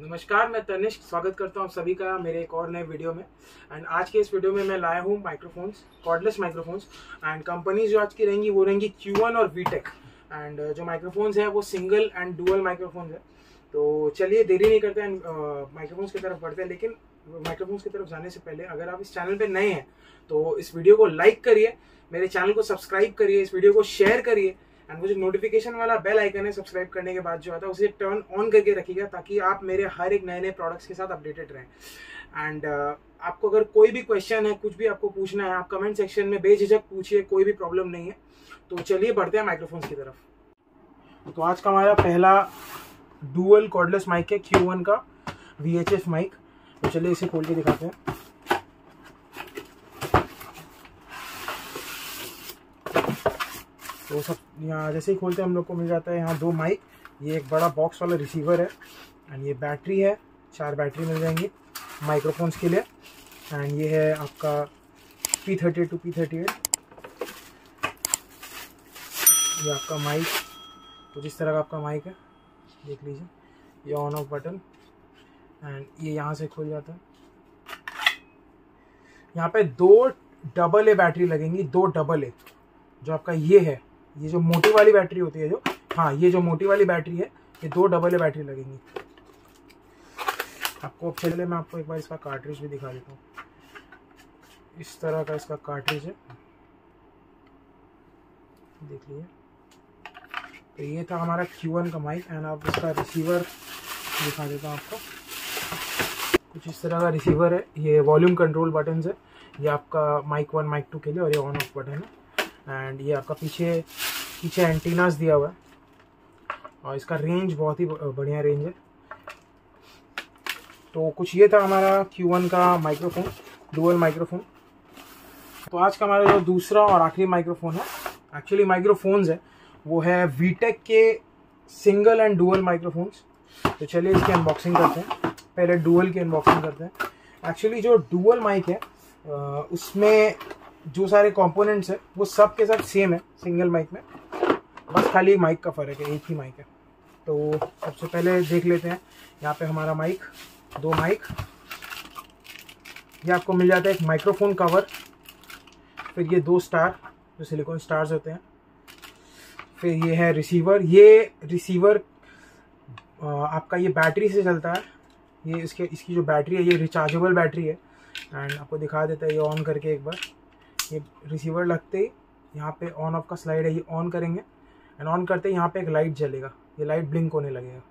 नमस्कार, मैं तनिष्क स्वागत करता हूँ सभी का मेरे एक और नए वीडियो में। एंड आज के इस वीडियो में मैं लाया हूँ microphones, cordless microphones. And company जो आज की रहेंगी वो रहेंगी Q1 और VTech। एंड जो माइक्रोफोन्स है वो सिंगल एंड डुअल माइक्रोफोन्स है। तो चलिए देरी नहीं करते हैं, माइक्रोफोन्स की तरफ बढ़ते हैं। लेकिन माइक्रोफोन्स की तरफ जाने से पहले अगर आप इस चैनल पर नए हैं तो इस वीडियो को लाइक करिए, मेरे चैनल को सब्सक्राइब करिए, इस वीडियो को शेयर करिए। एंड वो जो नोटिफिकेशन वाला बेल आइकन है सब्सक्राइब करने के बाद जो आता है उसे टर्न ऑन करके रखिएगा, ताकि आप मेरे हर एक नए नए प्रोडक्ट्स के साथ अपडेटेड रहें। एंड आपको अगर कोई भी क्वेश्चन है, कुछ भी आपको पूछना है, आप कमेंट सेक्शन में बेझिझक पूछिए, कोई भी प्रॉब्लम नहीं है। तो चलिए बढ़ते हैं माइक्रोफोन्स की तरफ। तो आज का हमारा पहला डुअल कॉर्डलेस माइक है Q1 का VHF माइक। तो चलिए इसे खोल के दिखाते हैं। तो सब यहाँ जैसे ही खोलते हैं हम लोग को मिल जाता है यहाँ दो माइक, ये एक बड़ा बॉक्स वाला रिसीवर है, एंड ये बैटरी है, 4 बैटरी मिल जाएंगी माइक्रोफोन्स के लिए। एंड ये है आपका P38 to P38, ये आपका माइक। तो जिस तरह का आपका माइक है देख लीजिए, ये ऑन ऑफ बटन, एंड ये यहाँ से खुल जाता है। यहाँ पे 2 AA बैटरी लगेंगी, 2 AA। जो आपका ये है, ये जो मोटी वाली बैटरी होती है, ये जो मोटी वाली बैटरी है, ये 2 AA बैटरी लगेंगी आपको। चलिए मैं आपको एक बार इसका कार्ट्रिज भी दिखा देता हूँ। इस तरह का इसका कार्ट्रिज है, देख लीजिए। तो ये था हमारा Q1 का माइक। एंड आप इसका रिसीवर दिखा देता हूँ आपको। कुछ इस तरह का रिसीवर है, ये वॉल्यूम कंट्रोल बटन है, ये आपका माइक 1 माइक 2 के लिए, और ये ऑन ऑफ बटन है। एंड ये आपका पीछे एंटीनास दिया हुआ है, और इसका रेंज बहुत ही बढ़िया रेंज है। तो कुछ ये था हमारा Q1 का माइक्रोफोन, डुअल माइक्रोफोन। तो आज का हमारा जो दूसरा और आखिरी माइक्रोफोन है, एक्चुअली माइक्रोफोन्स है, वो है VTech के सिंगल एंड डुअल माइक्रोफोन्स। तो चलिए इसकी अनबॉक्सिंग करते हैं। पहले डुअल की अनबॉक्सिंग करते हैं। एक्चुअली जो डुअल माइक है उसमें जो सारे कंपोनेंट्स है वो सब के सब सेम है सिंगल माइक में, बस खाली माइक का फ़र्क है, एक ही माइक है। तो सबसे पहले देख लेते हैं यहाँ पे हमारा माइक, 2 माइक। ये आपको मिल जाता है एक माइक्रोफोन कवर, फिर ये 2 स्टार जो सिलिकॉन स्टार्स होते हैं, फिर ये है रिसीवर। ये रिसीवर आपका ये बैटरी से चलता है। ये इसकी जो बैटरी है ये रिचार्जेबल बैटरी है। एंड आपको दिखा देता है ये ऑन करके एक बार। ये रिसीवर लगते ही यहाँ पे ऑन ऑफ का स्लाइड है, ये ऑन करेंगे, एंड ऑन करते ही यहाँ पे एक लाइट जलेगा, ये लाइट ब्लिंक होने लगेगा।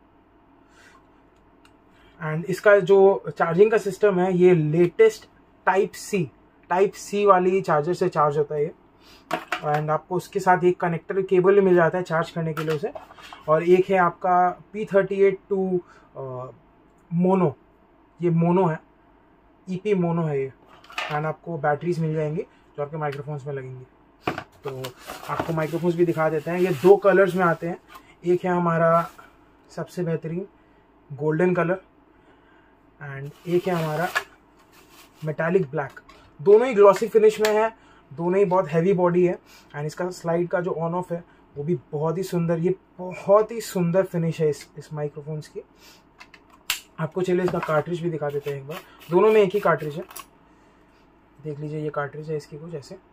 एंड इसका जो चार्जिंग का सिस्टम है ये लेटेस्ट टाइप सी वाली चार्जर से चार्ज होता है ये। एंड आपको उसके साथ एक कनेक्टर केबल मिल जाता है चार्ज करने के लिए उसे, और एक है आपका P38 टू मोनो, ये मोनो है, EP मोनो है ये। एंड आपको बैटरीज मिल जाएंगी जो आपके माइक्रोफोन्स में लगेंगी। तो आपको माइक्रोफोन्स भी दिखा देते हैं। ये 2 कलर्स में आते हैं, एक है हमारा सबसे बेहतरीन गोल्डन कलर, एंड एक है हमारा मेटालिक ब्लैक। दोनों ही ग्लॉसी फिनिश में है, दोनों ही बहुत हैवी बॉडी है। एंड इसका स्लाइड का जो ऑन ऑफ है वो भी बहुत ही सुंदर, ये बहुत ही सुंदर फिनिश है इस माइक्रोफोन्स की। आपको चलिए इसका कार्ट्रिज भी दिखा देते हैं एक बार। दोनों में एक ही कार्ट्रिज है, देख लीजिए, ये कार्ट्रिज है इसकी कुछ ऐसे।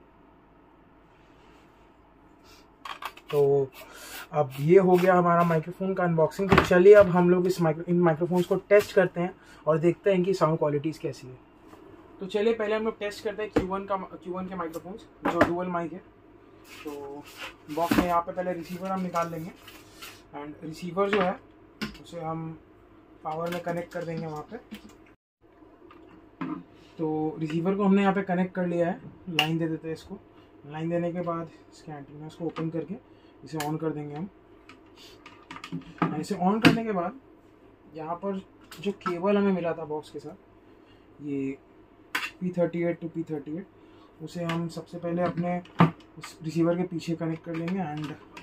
तो अब ये हो गया हमारा माइक्रोफोन का अनबॉक्सिंग। तो चलिए अब हम लोग इन माइक्रोफोन्स को टेस्ट करते हैं और देखते हैं कि साउंड क्वालिटीज कैसी है। तो चलिए पहले हम लोग टेस्ट करते हैं Q1 के माइक्रोफोन्स जो डुअल माइक है। तो बॉक्स में यहाँ पे पहले रिसीवर हम निकाल लेंगे, एंड रिसीवर जो है उसे हम पावर में कनेक्ट कर देंगे वहाँ पे। तो रिसीवर को हमने यहाँ पे कनेक्ट कर लिया है, लाइन दे देते हैं इसको। लाइन देने के बाद इसके एंटीना को ओपन करके इसे ऑन कर देंगे हम। इसे ऑन करने के बाद यहाँ पर जो केबल हमें मिला था बॉक्स के साथ, ये P38 to P38, उसे हम सबसे पहले अपने इस रिसीवर के पीछे कनेक्ट कर लेंगे, एंड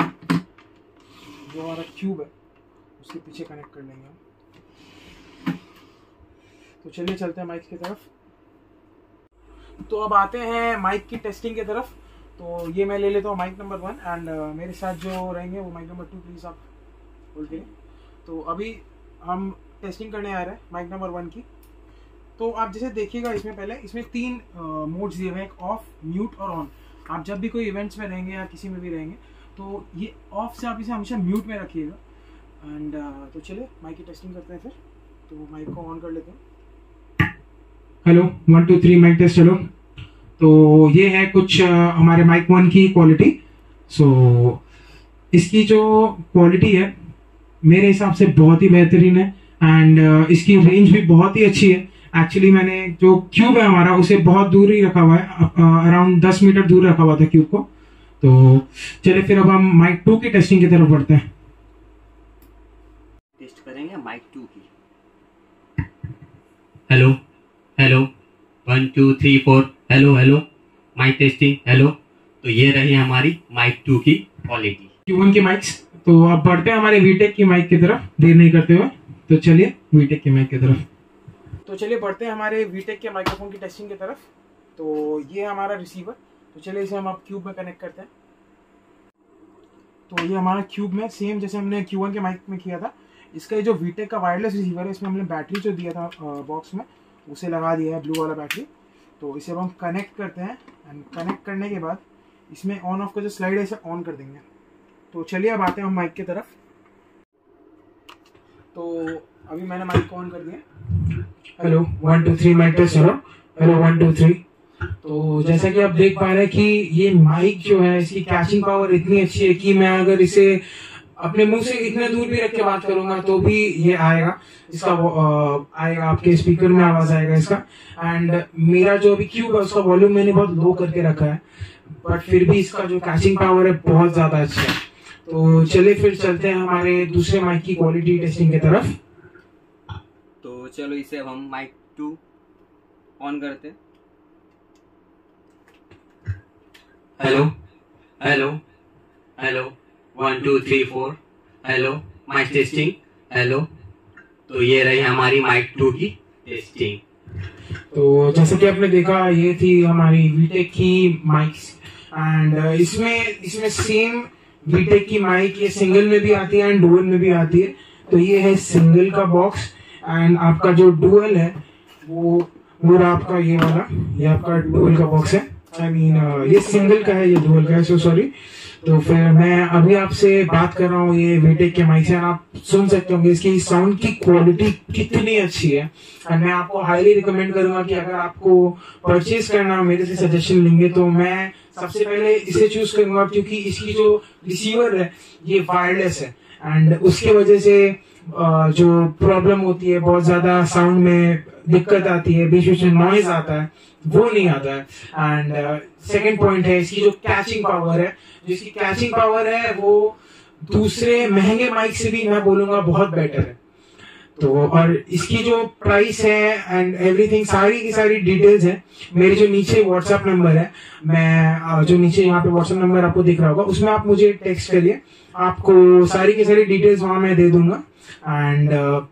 जो हमारा क्यूब है उसके पीछे कनेक्ट कर लेंगे हम। तो चलिए चलते हैं माइक की तरफ। तो अब आते हैं माइक की टेस्टिंग की तरफ। तो ये मैं ले लेता हूँ माइक नंबर 1, एंड मेरे साथ जो रहेंगे वो माइक नंबर 2 प्लीज़ आप बोल के। तो अभी हम टेस्टिंग करने आ रहा है माइक नंबर 1 की। तो आप जैसे देखिएगा इसमें पहले इसमें 3 मोड्स दिए हुए हैं, एक ऑफ, म्यूट और ऑन। आप जब भी कोई इवेंट्स में रहेंगे या किसी में भी रहेंगे तो ये ऑफ से आप इसे हमेशा म्यूट में रखिएगा। एंड तो चलिए माइक की टेस्टिंग करते हैं फिर। तो माइक को ऑन कर लेते हैं। Hello 1 2 3 mic test. हेलो। तो ये है कुछ हमारे माइक 1 की क्वालिटी। सो इसकी जो क्वालिटी है मेरे हिसाब से बहुत ही बेहतरीन है एंड इसकी रेंज भी बहुत ही अच्छी है। एक्चुअली मैंने जो क्यूब है हमारा उसे बहुत दूर ही रखा हुआ है, अराउंड 10 मीटर दूर रखा हुआ था क्यूब को। तो चलिए फिर अब हम माइक 2 की टेस्टिंग की तरफ बढ़ते हैं। टेस्ट करेंगे माइक 2 की। Hello hello 1 2 3 4 hello hello mic testing. Hello. तो ये रही हमारी माइक 2 की क्वालिटी, Q1 के माइक्स। तो अब बढ़ते हैं हमारे वीटेक की माइक की तरफ, देर नहीं करते हुए। तो चलिए वीटेक की माइक की तरफ। तो चलिए बढ़ते हैं हमारे वीटेक के माइक्रोफोन की टेस्टिंग की तरफ। तो ये हमारा रिसीवर। तो चलिए इसे हम अब क्यूब में कनेक्ट करते हैं। तो ये हमारा क्यूब में सेम जैसे हमने Q1 के माइक में किया था। इसका जो वीटेक का वायरलेस रिसीवर है इसमें हमने बैटरी जो दिया था बॉक्स में उसे लगा दिया है, ब्लू वाला बैटरी। तो इसे अब हम कनेक्ट करते हैं एंड कनेक्ट करने के बाद इसमें ऑन ऑफ का जो स्लाइड है इसे ऑन कर देंगे। तो चलिए अब आते हैं हम माइक की तरफ। तो अभी मैंने माइक ऑन कर दिया। Hello 1 2 3 mic test. Hello hello 1 2 3। तो जैसा कि आप देख पा रहे हैं कि ये माइक जो है इसकी कैचिंग पावर इतनी अच्छी है कि मैं अगर इसे अपने मुंह से इतने दूर भी रख के बात करूंगा तो भी ये आएगा, इसका आएगा, आपके स्पीकर में आवाज आएगा इसका। एंड मेरा जो अभी क्यूब है उसका वॉल्यूम मैंने बहुत लो करके रखा है, बट फिर भी इसका जो कैचिंग पावर है बहुत ज्यादा अच्छा है। तो चलिए फिर चलते हैं हमारे दूसरे माइक की क्वालिटी टेस्टिंग की तरफ। तो चलो इसे अब हम माइक 2 ऑन करते हैं। Hello hello hello 1 2 3 4 hello mic testing. Hello. तो ये रही हमारी माइक 2 की टेस्टिंग। तो जैसे कि आपने देखा ये थी हमारी वीटेक की माइक्स एंड इसमें सेम वीटेक की माइक ये सिंगल में भी आती है एंड डुअल में भी आती है। तो ये है सिंगल का बॉक्स एंड आपका जो डुअल है वो पूरा आपका ये वाला, ये आपका डुअल का बॉक्स है। आई मीन ये सिंगल का है, ये डुअल का है, सो सॉरी। तो फिर मैं अभी आपसे बात कर रहा हूँ ये वीटेक के माइक से, आप सुन सकते होंगे इसकी साउंड की क्वालिटी कितनी अच्छी है। एंड मैं आपको हाईली रिकमेंड करूंगा कि अगर आपको परचेज करना मेरे से सजेशन लेंगे तो मैं सबसे पहले इसे चूज करूंगा, क्योंकि इसकी जो रिसीवर है ये वायरलेस है एंड उसके वजह से जो प्रॉब्लम होती है, बहुत ज्यादा साउंड में दिक्कत आती है, बीच बीच में नॉइज आता है, वो नहीं आता है। एंड सेकंड पॉइंट है इसकी जो कैचिंग पावर है, जिसकी कैचिंग पावर है वो दूसरे महंगे माइक से भी मैं बोलूंगा बहुत बेटर है। तो और इसकी जो प्राइस है एंड एवरीथिंग, सारी की सारी डिटेल्स है मेरे जो नीचे व्हाट्सएप नंबर है, मैं जो नीचे यहाँ पे व्हाट्सएप नंबर आपको दिख रहा होगा उसमें आप मुझे टेक्स्ट करिए, आपको सारी की सारी डिटेल्स वहां मैं दे दूंगा। एंड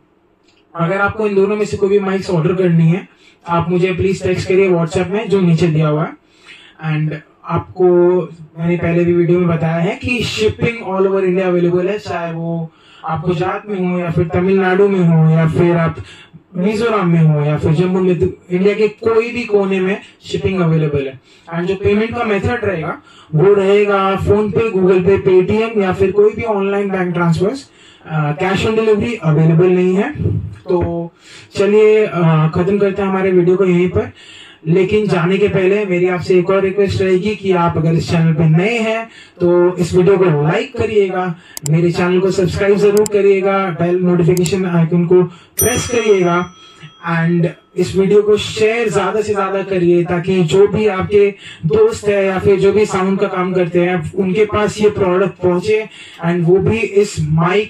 अगर आपको इन दोनों में से कोई भी माइक्स ऑर्डर करनी है आप मुझे प्लीज टेक्स्ट करिए व्हाट्सएप में जो नीचे दिया हुआ है। एंड आपको मैंने पहले भी वीडियो में बताया है कि shipping all over India available है, चाहे वो आप गुजरात में हो या फिर तमिलनाडु में हो या फिर आप मिजोरम में हो या फिर जम्मू में, इंडिया के कोई भी कोने में शिपिंग अवेलेबल है। एंड जो पेमेंट का मेथड रहेगा वो रहेगा फोन पे, गूगल पे, पेटीएम या फिर कोई भी online bank transfers. Cash on delivery available नहीं है। तो चलिए खत्म करते हैं हमारे वीडियो को यहीं पर, लेकिन जाने के पहले मेरी आपसे एक और रिक्वेस्ट रहेगी कि आप अगर इस चैनल पे नए हैं तो इस वीडियो को लाइक करिएगा, मेरे चैनल को सब्सक्राइब जरूर करिएगा, बेल नोटिफिकेशन आइकन को प्रेस करिएगा एंड इस वीडियो को शेयर ज्यादा से ज्यादा करिए ताकि जो भी आपके दोस्त है या फिर जो भी साउंड का काम करते हैं उनके पास ये प्रोडक्ट पहुंचे एंड वो भी इस माइक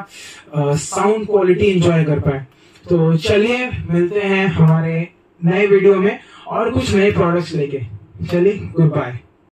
का साउंड क्वालिटी एंजॉय कर पाए। तो चलिए मिलते हैं हमारे नए वीडियो में और कुछ नए प्रोडक्ट्स लेके। चलिए गुड बाय।